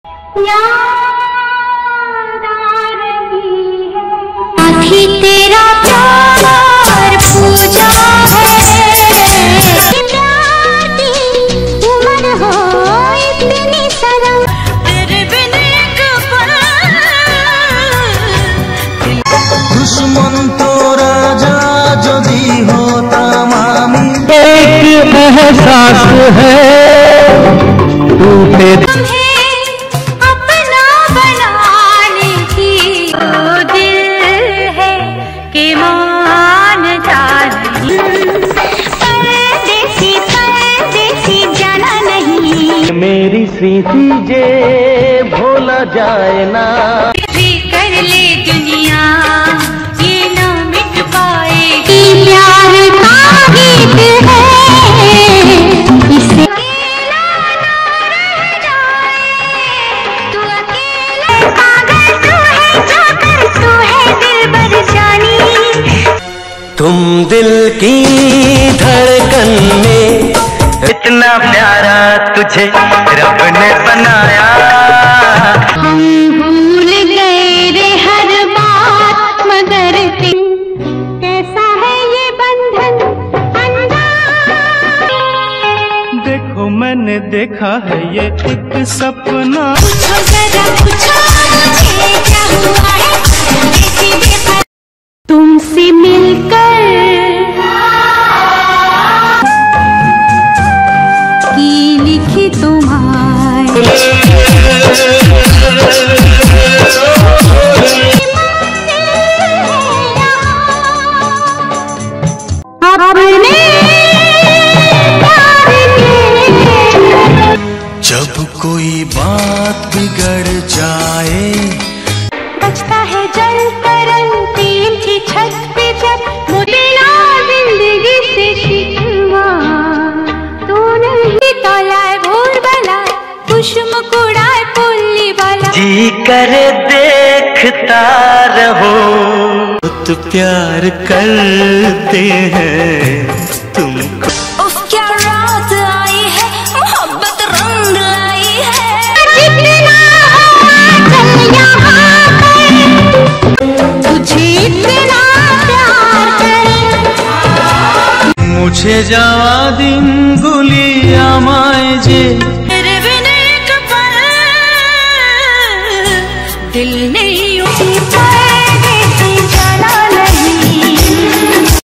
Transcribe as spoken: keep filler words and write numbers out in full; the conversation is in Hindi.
आखिर तेरा प्यार पूजा है, प्यार की उम्र हो इतनी सरम, तेरे बिन एक पल। दुश्मन तो राजा जदी होता मामी, एक एहसास है टूटे मेरी सीधी जे भूला जाए ना, भी कर ले दुनिया ये ना मिट पाएगी, प्यार का गीत है इसे अकेला ना रह जाए, तू अकेला पागल तू है जोकर, तू है दिलबर जानी। तुम दिल की धड़कन में इतना प्यारा तुझे रब ने बनाया, हम भूल गए रे हर बात, मगर कैसा है ये बंधन अनजान। देखो मैंने देखा है ये एक सपना, पूछो जरा पूछो मुझे क्या हुआ है, ऐसी बेखबर तुमसे मिलकर की लिखी तुम्हारी अपने प्यार के। जब कोई बात बिगड़ जाए, बचता है जल तरंग टीम की छत पे जब मुझेला जिंदगी से शिकवा, तू नहीं तोलाए भूर भला कुसुम कुड़ाए पुल्ली वाला, जी करे देखता रहो, बहुत प्यार करते हैं तुमको। उफ क्या रात आई है, मोहब्बत रंग लाई है, जितना चल यहाँ पर तुझे इतना प्यार करे, मुझे जावा दिन गुलिया माए जे, तेरे बिन एक पल दिल ने